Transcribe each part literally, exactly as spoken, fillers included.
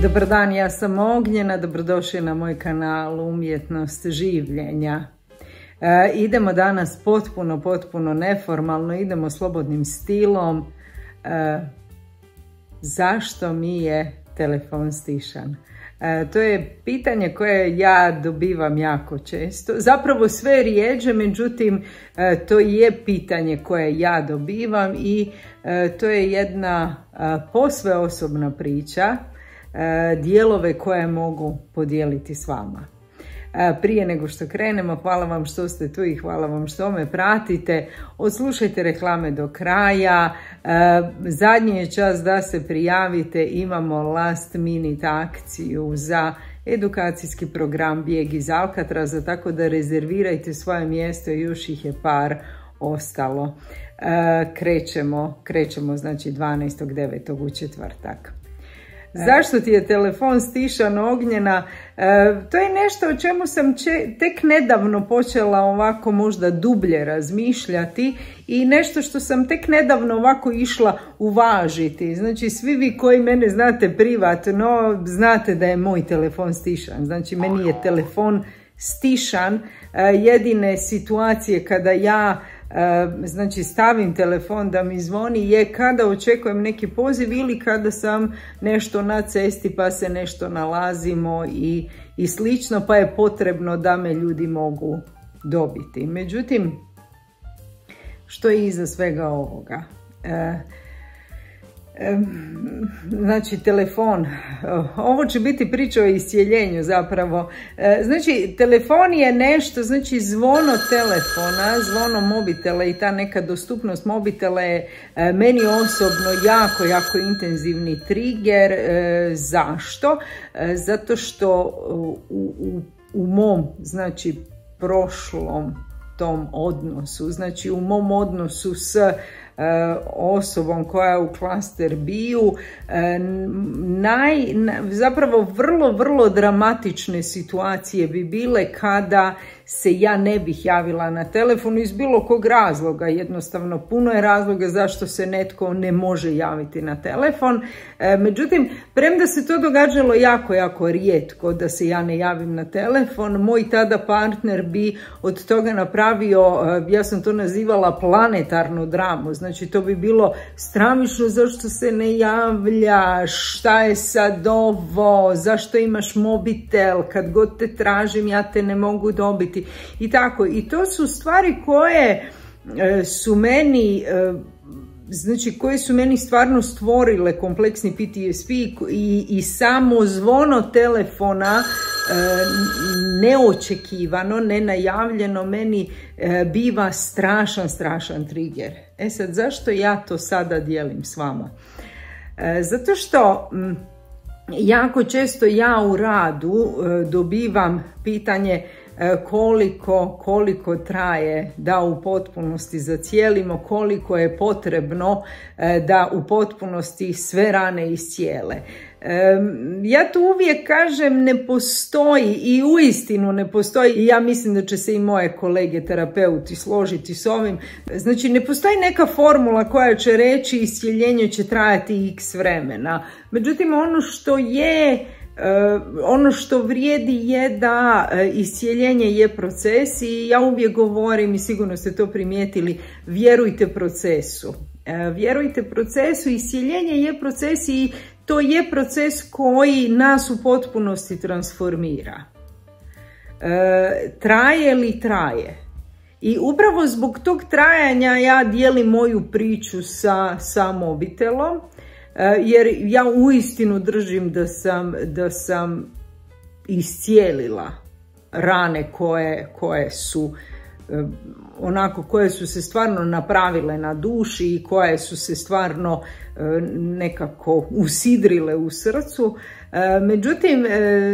Dobar dan, ja sam Ognjena, dobrodošli na moj kanal Umjetnost življenja. E, idemo danas potpuno, potpuno neformalno, idemo slobodnim stilom. E, zašto mi je telefon stišan? E, to je pitanje koje ja dobivam jako često, zapravo sve rijeđe, međutim e, to je pitanje koje ja dobivam i e, to je jedna e, posve osobna priča, e, dijelove koje mogu podijeliti s vama. E, prije nego što krenemo, hvala vam što ste tu i hvala vam što me pratite. Odslušajte reklame do kraja. E, zadnji je čas da se prijavite. Imamo last minute akciju za edukacijski program Bijeg iz Alcatraza, tako da rezervirajte svoje mjesto, još ih je par ostalo. E, krećemo, krećemo znači dvanaestog devetog u četvrtak. Zašto ti je telefon stišan, Ognjena? E, to je nešto o čemu sam če, tek nedavno počela ovako možda dublje razmišljati i nešto što sam tek nedavno ovako išla uvažiti. Znači svi vi koji mene znate privatno, znate da je moj telefon stišan. Znači meni je telefon stišan. E, jedine situacije kada ja znači stavim telefon da mi zvoni je kada očekujem neki poziv ili kada sam nešto na cesti pa se nešto nalazimo i, i slično, pa je potrebno da me ljudi mogu dobiti. Međutim, što je iza svega ovoga? E, Znači telefon, ovo će biti priča o iscijeljenju zapravo. Znači telefon je nešto, znači zvono telefona, zvono mobitela i ta neka dostupnost mobitela je meni osobno jako, jako intenzivni trigger. Zašto? Zato što u, u, u mom, znači prošlom tom odnosu, znači u mom odnosu s osobom koja je u klaster B-u, naj, zapravo vrlo, vrlo dramatične situacije bi bile kada se ja ne bih javila na telefon iz bilo kog razloga. Jednostavno, puno je razloga zašto se netko ne može javiti na telefon. Međutim, premda se to događalo jako, jako rijetko da se ja ne javim na telefon, moj tada partner bi od toga napravio, ja sam to nazivala planetarnu dramu. Znači, to bi bilo stramično, zašto se ne javljaš, šta je sad ovo, zašto imaš mobitel, kad god te tražim ja te ne mogu dobiti. I tako, i to su stvari koje e, su meni, e, znači koje su meni stvarno stvorile kompleksni P T S D i, i samo zvono telefona e, neočekivano, nenajavljeno meni e, biva strašan, strašan trigger. E sad, zašto ja to sada dijelim s vama? E, zato što m, jako često ja u radu e, dobivam pitanje koliko, koliko traje da u potpunosti zacijelimo, koliko je potrebno da u potpunosti sve rane iscijele. Ja tu uvijek kažem ne postoji i uistinu ne postoji i ja mislim da će se i moje kolege terapeuti složiti s ovim. Znači ne postoji neka formula koja će reći iscijeljenje će trajati x vremena. Međutim ono što je Uh, ono što vrijedi je da uh, iscijeljenje je proces i ja uvijek govorim i sigurno ste to primijetili, vjerujte procesu. Uh, vjerujte procesu, iscijeljenje je proces i to je proces koji nas u potpunosti transformira. Uh, traje li traje? I upravo zbog tog trajanja ja dijelim moju priču sa, sa mobitelom. Jer ja uistinu držim da sam, da sam iscijelila rane koje, koje su onako, koje su se stvarno napravile na duši i koje su se stvarno nekako usidrile u srcu. Međutim,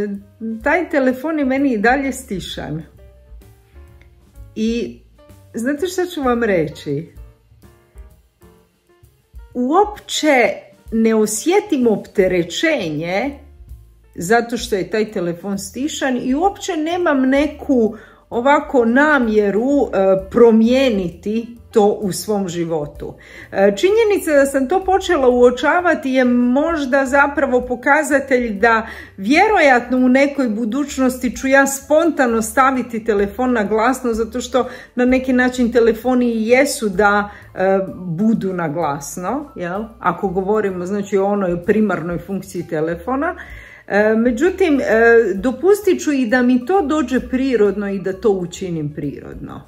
taj telefon je meni i dalje stišan. I znate što ću vam reći? Uopće ne osjetim opterećenje zato što je taj telefon stišan i uopće nemam neku ovako namjeru e, promijeniti to u svom životu. Činjenica da sam to počela uočavati je možda zapravo pokazatelj da vjerojatno u nekoj budućnosti ću ja spontano staviti telefon na glasno, zato što na neki način telefoni i jesu da e, budu na glasno, jel? Ako govorimo znači o onoj primarnoj funkciji telefona. E, međutim, e, dopustit ću i da mi to dođe prirodno i da to učinim prirodno.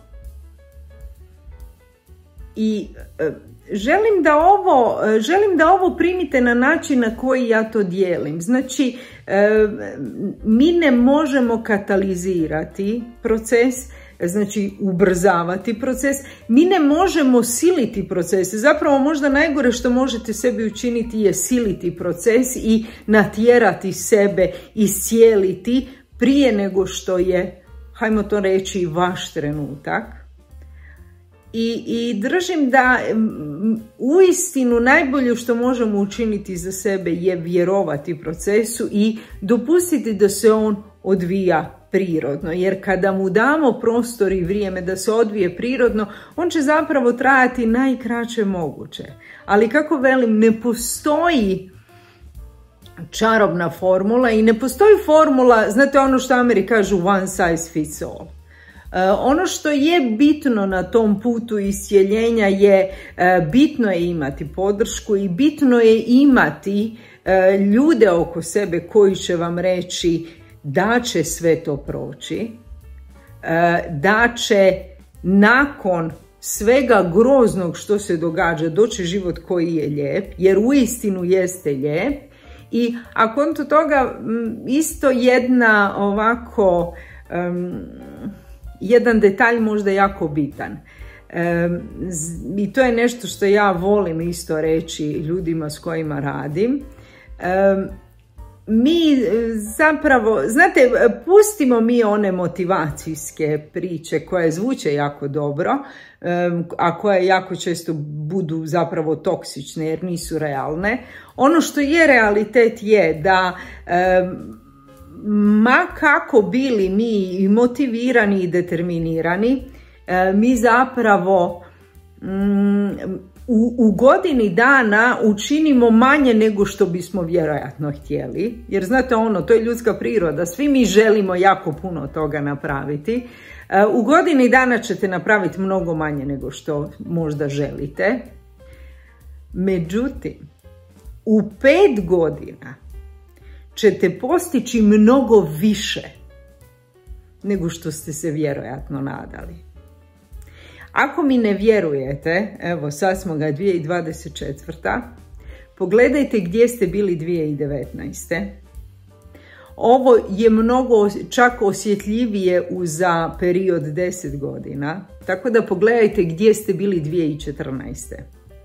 I e, želim da ovo, želim da ovo primite na način na koji ja to dijelim. Znači, e, mi ne možemo katalizirati proces, znači ubrzavati proces, mi ne možemo siliti proces. Zapravo možda najgore što možete sebi učiniti je siliti proces i natjerati sebe, iscijeliti prije nego što je, hajmo to reći, vaš trenutak. I, i držim da uistinu najbolje što možemo učiniti za sebe je vjerovati procesu i dopustiti da se on odvija prirodno. Jer kada mu damo prostor i vrijeme da se odvije prirodno, on će zapravo trajati najkraće moguće. Ali kako velim, ne postoji čarobna formula i ne postoji formula, znate ono što Ameri kažu one size fits all. Uh, ono što je bitno na tom putu iscijeljenja je uh, bitno je imati podršku i bitno je imati uh, ljude oko sebe koji će vam reći da će sve to proći, uh, da će nakon svega groznog što se događa doći život koji je lijep, jer uistinu jeste lijep. I a konto toga isto jedna ovako um, jedan detalj možda jako bitan. E, I to je nešto što ja volim isto reći ljudima s kojima radim. E, mi zapravo, znate, pustimo mi one motivacijske priče koje zvuče jako dobro, e, a koje jako često budu zapravo toksične jer nisu realne. Ono što je realitet je da e, ma kako bili mi i motivirani i determinirani, mi zapravo mm, u, u godini dana učinimo manje nego što bismo vjerojatno htjeli. Jer znate ono, to je ljudska priroda, svi mi želimo jako puno toga napraviti. U godini dana ćete napraviti mnogo manje nego što možda želite. Međutim, u pet godina ćete postići mnogo više nego što ste se vjerojatno nadali. Ako mi ne vjerujete, evo sad smo ga dvije tisuće dvadeset četvrta. Pogledajte gdje ste bili dvije tisuće devetnaeste. Ovo je mnogo čak osjetljivije za period deset godina, tako da pogledajte gdje ste bili dvije tisuće četrnaeste.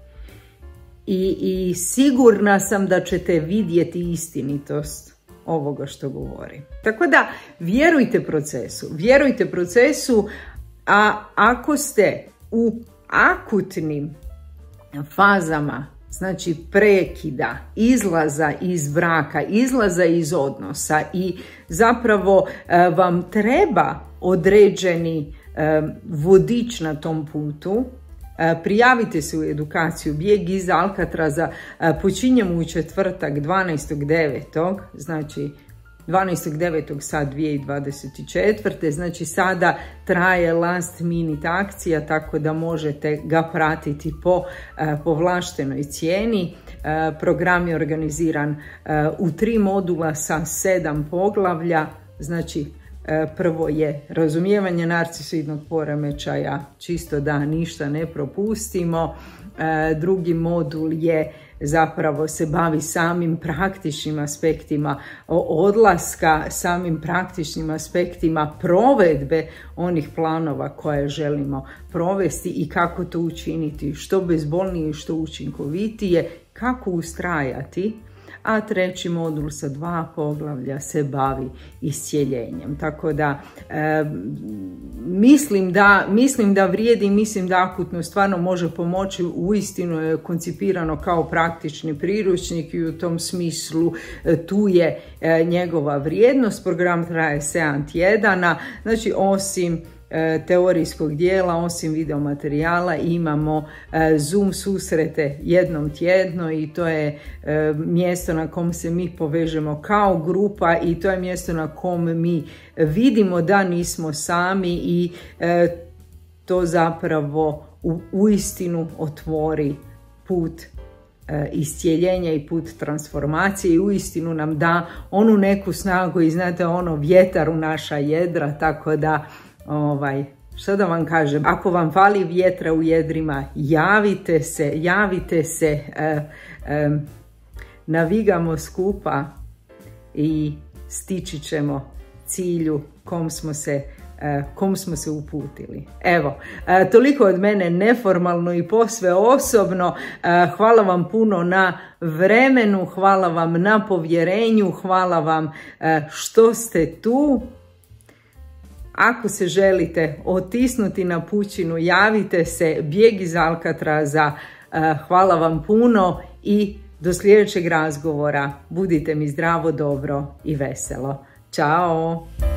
I, i sigurna sam da ćete vidjeti istinitost ovoga što govori. Tako da vjerujte procesu, vjerujte procesu, a ako ste u akutnim fazama, znači prekida, izlaza iz braka, izlaza iz odnosa i zapravo e, vam treba određeni e, vodič na tom putu, prijavite se u edukaciju Bijeg iz Alcatraza, počinjemo u četvrtak dvanaestog devetog znači dvanaestog devetog sad dvije tisuće dvadeset četvrte. Znači sada traje last minute akcija, tako da možete ga pratiti po povlaštenoj cijeni. Program je organiziran u tri modula sa sedam poglavlja, znači prvo je razumijevanje narcisoidnog poremećaja, čisto da ništa ne propustimo. Drugi modul je zapravo se bavi samim praktičnim aspektima odlaska, samim praktičnim aspektima provedbe onih planova koje želimo provesti i kako to učiniti što bezbolnije i što učinkovitije, kako ustrajati. A treći modul sa dva poglavlja se bavi iscijeljenjem. Tako da e, mislim da mislim da vrijedi, mislim da akutno stvarno može pomoći. Uistinu je koncipirano kao praktični priručnik i u tom smislu e, tu je e, njegova vrijednost. Program traje sedam tjedana, znači osim teorijskog dijela, osim video materijala, imamo Zoom susrete jednom tjedno i to je mjesto na kom se mi povežemo kao grupa i to je mjesto na kom mi vidimo da nismo sami i to zapravo u, uistinu otvori put iscijeljenja i put transformacije i uistinu nam da onu neku snagu i znate ono vjetar u naša jedra, tako da ovaj, što da vam kažem, ako vam fali vjetra u jedrima, javite se, javite se, eh, eh, navigamo skupa i stići ćemo cilju kom smo se kom smo se uputili. Evo, toliko od mene neformalno i posve osobno. Hvala vam puno na vremenu, hvala vam na povjerenju, hvala vam što ste tu. Ako se želite otisnuti na pučinu, javite se, bijeg iz Alcatraza. Hvala vam puno i do sljedećeg razgovora. Budite mi zdravo, dobro i veselo. Ćao!